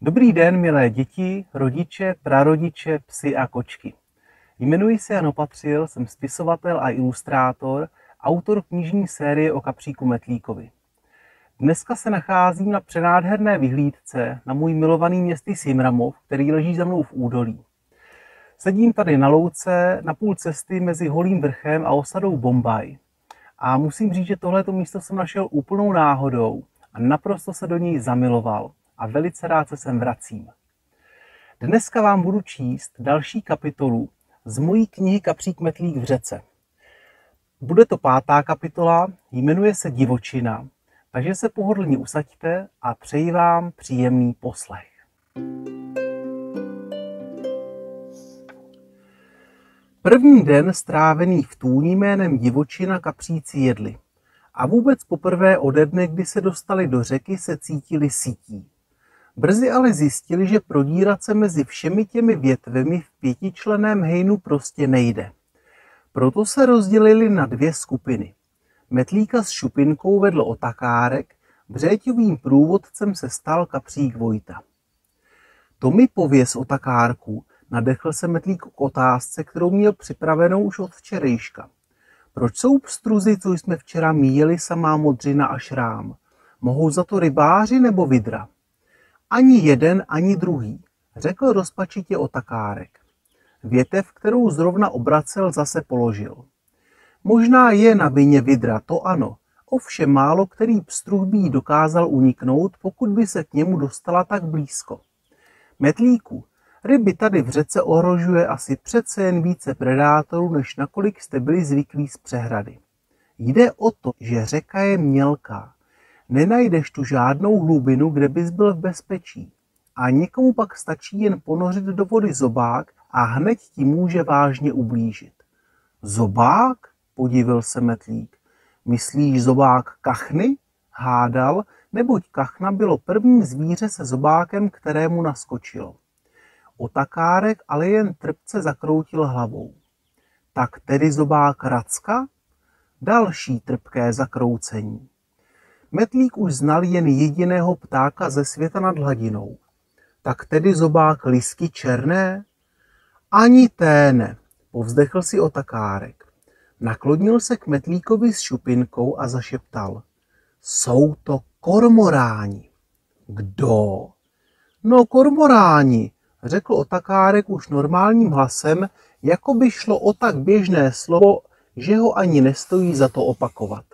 Dobrý den, milé děti, rodiče, prarodiče, psi a kočky. Jmenuji se Jan Opatřil, jsem spisovatel a ilustrátor, autor knižní série o kapříku Metlíkovi. Dneska se nacházím na přenádherné vyhlídce na můj milovaný městý Simramov, který leží za mnou v údolí. Sedím tady na louce na půl cesty mezi Holým vrchem a osadou Bombaj. A musím říct, že tohleto místo jsem našel úplnou náhodou a naprosto se do něj zamiloval. A velice rád se sem vracím. Dneska vám budu číst další kapitolu z mojí knihy Kapřík Metlík v řece. Bude to 5. kapitola, jmenuje se Divočina, takže se pohodlně usaďte a přeji vám příjemný poslech. První den strávený v tůni jménem Divočina kapříci jedli. A vůbec poprvé ode dne, kdy se dostali do řeky, se cítili sytí. Brzy ale zjistili, že prodírat se mezi všemi těmi větvemi v 5členném hejnu prostě nejde. Proto se rozdělili na 2 skupiny. Metlíka s Šupinkou vedl Otakárek, Břéťovým průvodcem se stal kapřík Vojta. To mi pověz, Otakárku, nadechl se Metlík k otázce, kterou měl připravenou už od včerejška. Proč jsou pstruzy, co jsme včera míjeli, samá modřina a šrám? Mohou za to rybáři nebo vidra? Ani jeden, ani druhý, řekl rozpačitě Otakárek. Větev, kterou zrovna obracel, zase položil. Možná je na vině vidra, to ano, ovšem málo který pstruh by jí dokázal uniknout, pokud by se k němu dostala tak blízko. Metlíku, ryby tady v řece ohrožuje asi přece jen více predátorů, než nakolik jste byli zvyklí z přehrady. Jde o to, že řeka je mělká. Nenajdeš tu žádnou hlubinu, kde bys byl v bezpečí. A někomu pak stačí jen ponořit do vody zobák a hned ti může vážně ublížit. Zobák? Podivil se Metlík. Myslíš zobák kachny? Hádal, neboť kachna bylo první zvíře se zobákem, kterému naskočilo. Otakárek ale jen trpce zakroutil hlavou. Tak tedy zobák Racka? Další trpké zakroucení. Metlík už znal jen jediného ptáka ze světa nad hladinou. Tak tedy zobák Lisky černé? Ani té ne, povzdechl si Otakárek. Naklonil se k Metlíkovi s Šupinkou a zašeptal. Jsou to kormoráni. Kdo? No kormoráni, řekl Otakárek už normálním hlasem, jako by šlo o tak běžné slovo, že ho ani nestojí za to opakovat.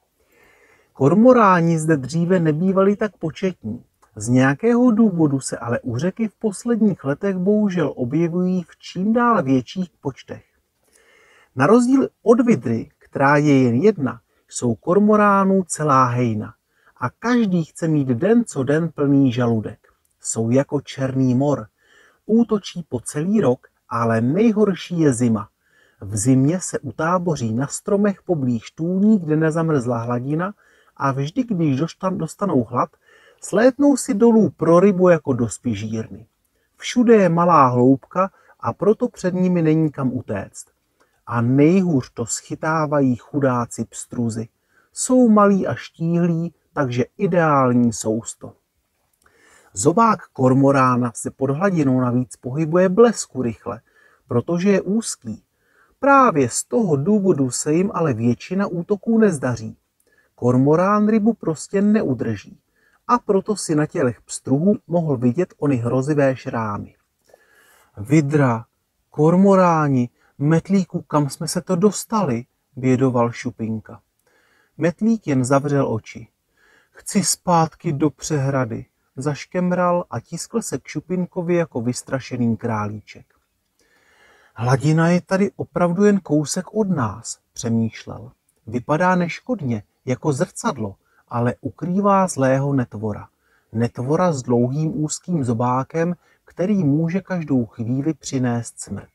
Kormoráni zde dříve nebývali tak početní. Z nějakého důvodu se ale u řeky v posledních letech bohužel objevují v čím dál větších počtech. Na rozdíl od vidry, která je jen jedna, jsou kormoránů celá hejna. A každý chce mít den co den plný žaludek. Jsou jako černý mor. Útočí po celý rok, ale nejhorší je zima. V zimě se utáboří na stromech poblíž tůní, kde nezamrzla hladina, a vždy, když dostanou hlad, slétnou si dolů pro rybu jako do spižírny. Všude je malá hloubka a proto před nimi není kam utéct. A nejhůř to schytávají chudáci pstruzy. Jsou malí a štíhlí, takže ideální sousto. Zobák kormorána se pod hladinou navíc pohybuje blesku rychle, protože je úzký. Právě z toho důvodu se jim ale většina útoků nezdaří. Kormorán rybu prostě neudrží a proto si na tělech pstruhů mohl vidět ony hrozivé šrámy. Vidra, kormoráni, Metlíku, kam jsme se to dostali, bědoval Šupinka. Metlík jen zavřel oči. Chci zpátky do přehrady, zaškemral a tiskl se k Šupinkovi jako vystrašený králíček. Hladina je tady opravdu jen kousek od nás, přemýšlel. Vypadá neškodně, jako zrcadlo, ale ukrývá zlého netvora. Netvora s dlouhým úzkým zobákem, který může každou chvíli přinést smrt.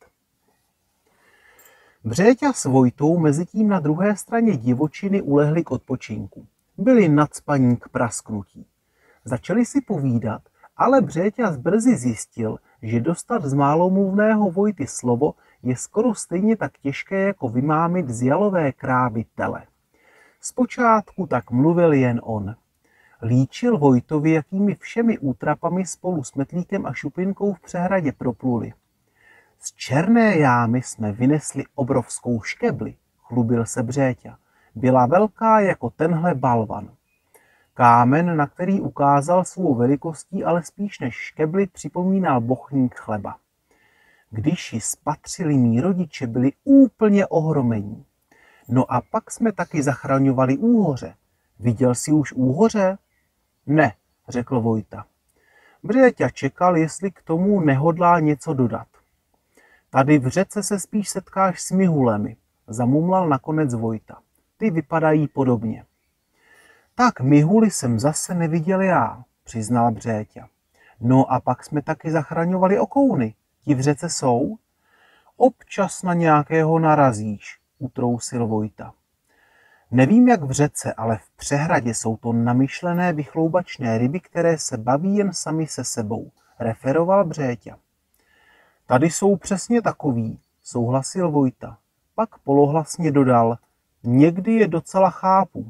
Břéťa s Vojtou mezitím na druhé straně divočiny ulehli k odpočinku. Byli nacpaní k prasknutí. Začali si povídat, ale Břéťa brzy zjistil, že dostat z málomluvného Vojty slovo je skoro stejně tak těžké, jako vymámit z jalové krávy tele. Zpočátku tak mluvil jen on. Líčil Vojtovi, jakými všemi útrapami spolu s Metlíkem a Šupinkou v přehradě propluli. Z černé jámy jsme vynesli obrovskou škebli, chlubil se Břéťa. Byla velká jako tenhle balvan. Kámen, na který ukázal svou velikostí, ale spíš než škebli, připomínal bochník chleba. Když ji spatřili mí rodiče, byli úplně ohromení. No a pak jsme taky zachraňovali úhoře. Viděl jsi už úhoře? Ne, řekl Vojta. Břéťa čekal, jestli k tomu nehodlá něco dodat. Tady v řece se spíš setkáš s mihulemi, zamumlal nakonec Vojta. Ty vypadají podobně. Tak mihuly jsem zase neviděl já, přiznal Břéťa. No a pak jsme taky zachraňovali okouny. Ti v řece jsou? Občas na nějakého narazíš, utrousil Vojta. Nevím, jak v řece, ale v přehradě jsou to namyšlené vychloubačné ryby, které se baví jen sami se sebou, referoval Břéťa. Tady jsou přesně takový, souhlasil Vojta. Pak polohlasně dodal, někdy je docela chápu.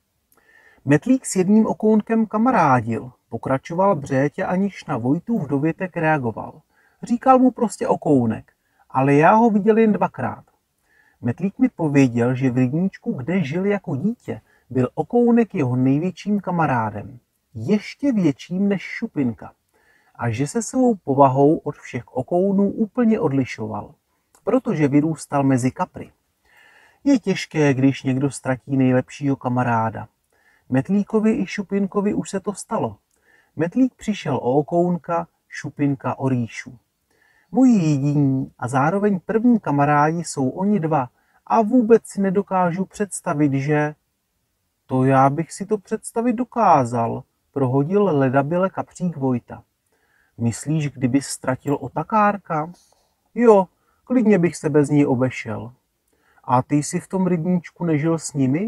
Metlík s jedním okounkem kamarádil, pokračoval Břéťa, aniž na Vojtův dovětek reagoval. Říkal mu prostě okounek, ale já ho viděl jen 2krát. Metlík mi pověděl, že v rybníčku, kde žil jako dítě, byl okounek jeho největším kamarádem. Ještě větším než Šupinka. A že se svou povahou od všech okounů úplně odlišoval, protože vyrůstal mezi kapry. Je těžké, když někdo ztratí nejlepšího kamaráda. Metlíkovi i Šupinkovi už se to stalo. Metlík přišel o okounka, Šupinka o rýšu. Moji jediní a zároveň první kamarádi jsou oni 2 a vůbec si nedokážu představit, že... To já bych si to představit dokázal, prohodil ledabyle kapřík Vojta. Myslíš, kdyby ztratil otakárka? Jo, klidně bych se bez ní obešel. A ty jsi v tom rybníčku nežil s nimi?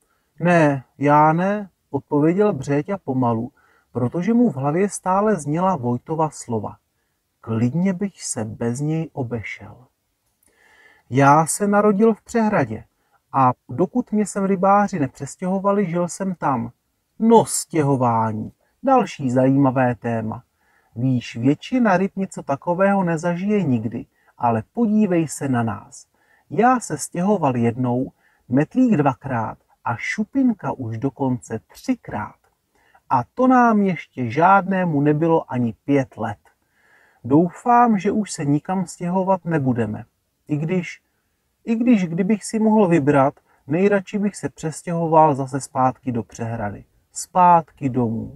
Ne, já ne, odpověděl Břéťa pomalu, protože mu v hlavě stále zněla Vojtova slova. Klidně bych se bez něj obešel. Já se narodil v přehradě a dokud mě sem rybáři nepřestěhovali, žil jsem tam. No, stěhování, další zajímavé téma. Víš, většina ryb něco takového nezažije nikdy, ale podívej se na nás. Já se stěhoval jednou, Metlík 2krát a Šupinka už dokonce 3krát. A to nám ještě žádnému nebylo ani 5 let. Doufám, že už se nikam stěhovat nebudeme. I když kdybych si mohl vybrat, nejradši bych se přestěhoval zase zpátky do přehrady. Zpátky domů.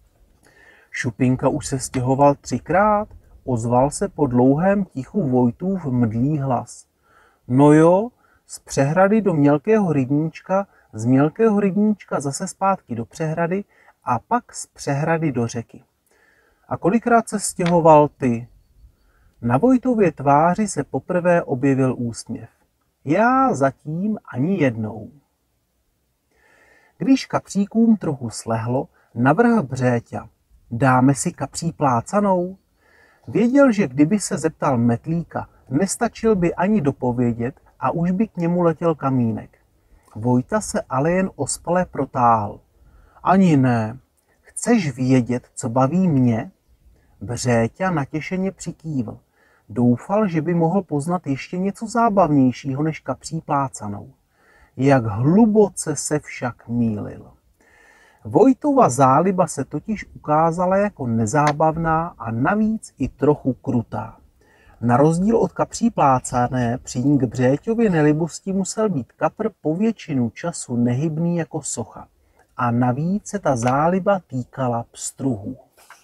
Šupinka už se stěhoval 3krát, ozval se po dlouhém tichu Vojtův mdlý hlas. No jo, z přehrady do mělkého rybníčka, z mělkého rybníčka zase zpátky do přehrady a pak z přehrady do řeky. A kolikrát se stěhoval ty? Na Vojtově tváři se poprvé objevil úsměv. Já zatím ani jednou. Když kapříkům trochu slehlo, navrhl Břéťa. Dáme si kapří plácanou? Věděl, že kdyby se zeptal Metlíka, nestačil by ani dopovědět a už by k němu letěl kamínek. Vojta se ale jen ospale protáhl. Ani ne. Chceš vědět, co baví mě? Břéťa natěšeně přikývl. Doufal, že by mohl poznat ještě něco zábavnějšího než kapří plácanou. Jak hluboce se však mýlil. Vojtova záliba se totiž ukázala jako nezábavná a navíc i trochu krutá. Na rozdíl od kapří plácané, při ní k Břéťově nelibosti musel být kapr po většinu času nehybný jako socha. A navíc se ta záliba týkala pstruhů.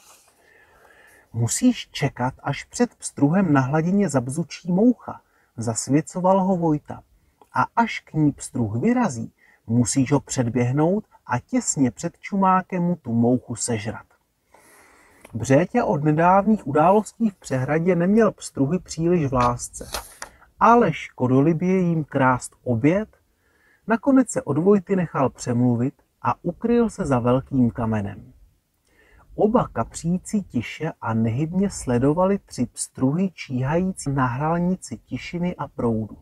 Musíš čekat, až před pstruhem na hladině zabzučí moucha, zasvěcoval ho Vojta. A až k ní pstruh vyrazí, musíš ho předběhnout a těsně před čumákem mu tu mouchu sežrat. Břéťa od nedávných událostí v přehradě neměl pstruhy příliš v lásce, ale škodolibě jim krást oběd, nakonec se od Vojty nechal přemluvit a ukryl se za velkým kamenem. Oba kapříci tiše a nehybně sledovali 3 pstruhy číhající na hranici tišiny a proudu.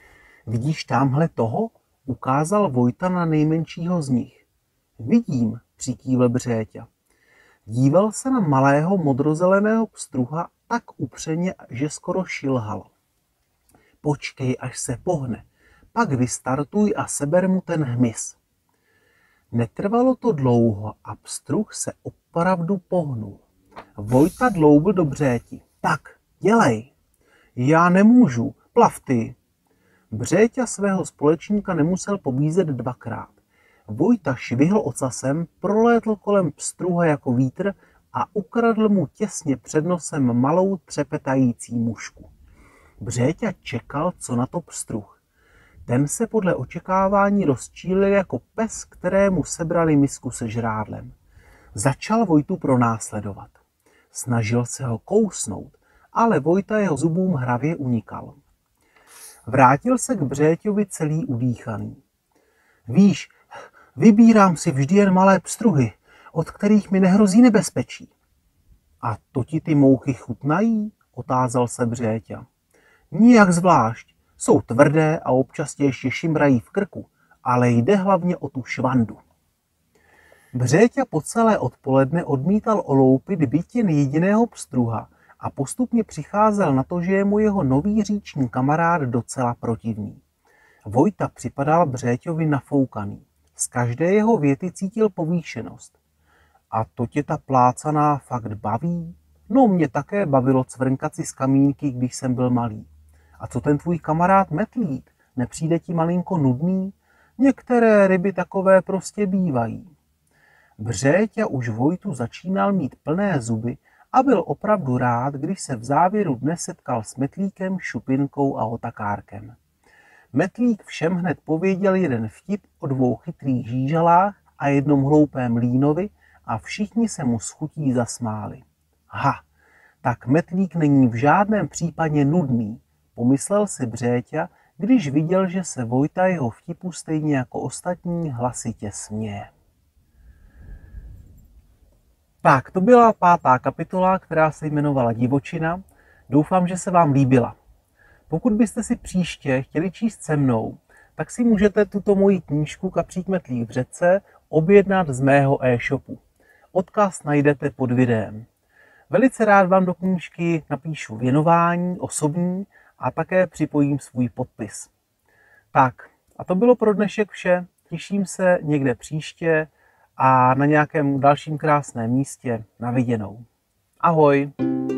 Vidíš tamhle toho? Ukázal Vojta na nejmenšího z nich. Vidím, přikývl Břéťa. Díval se na malého modrozeleného pstruha tak upřeně, že skoro šilhal. Počkej, až se pohne, pak vystartuj a seber mu ten hmyz. Netrvalo to dlouho a pstruh se opravdu pohnul. Vojta dloubl do Břéti. Tak, dělej. Já nemůžu, plav ty. Břéťa svého společníka nemusel pobízet dvakrát. Vojta švihl ocasem, prolétl kolem pstruha jako vítr a ukradl mu těsně před nosem malou třepetající mušku. Břéťa čekal, co na to pstruh. Ten se podle očekávání rozčílil jako pes, kterému sebrali misku se žrádlem. Začal Vojtu pronásledovat. Snažil se ho kousnout, ale Vojta jeho zubům hravě unikal. Vrátil se k Břéťovi celý udýchaný. Víš, vybírám si vždy jen malé pstruhy, od kterých mi nehrozí nebezpečí. A to ti ty mouchy chutnají? Otázal se Břéťa. Nijak zvlášť. Jsou tvrdé a občas tě ještě šimrají v krku, ale jde hlavně o tu švandu. Břéťa po celé odpoledne odmítal oloupit byť jen jediného pstruha a postupně přicházel na to, že je mu jeho nový říční kamarád docela protivný. Vojta připadal Břéťovi nafoukaný. Z každé jeho věty cítil povýšenost. A to tě ta plácaná fakt baví? No, mě také bavilo cvrnkat si z kamínky, když jsem byl malý. A co ten tvůj kamarád Metlík? Nepřijde ti malinko nudný? Některé ryby takové prostě bývají. Břéťa už Vojtu začínal mít plné zuby a byl opravdu rád, když se v závěru dne setkal s Metlíkem, Šupinkou a Otakárkem. Metlík všem hned pověděl jeden vtip o dvou chytrých žížalách a jednom hloupém línovi a všichni se mu s chutí zasmáli. Ha, tak Metlík není v žádném případě nudný, pomyslel si Břéťa, když viděl, že se Vojta jeho vtipu stejně jako ostatní hlasitě směje. Tak, to byla 5. kapitola, která se jmenovala Divočina. Doufám, že se vám líbila. Pokud byste si příště chtěli číst se mnou, tak si můžete tuto moji knížku Kapřík Metlík v řece objednat z mého e-shopu. Odkaz najdete pod videem. Velice rád vám do knížky napíšu věnování osobní a také připojím svůj podpis. Tak, a to bylo pro dnešek vše. Těším se někde příště a na nějakém dalším krásném místě. Na viděnou. Ahoj!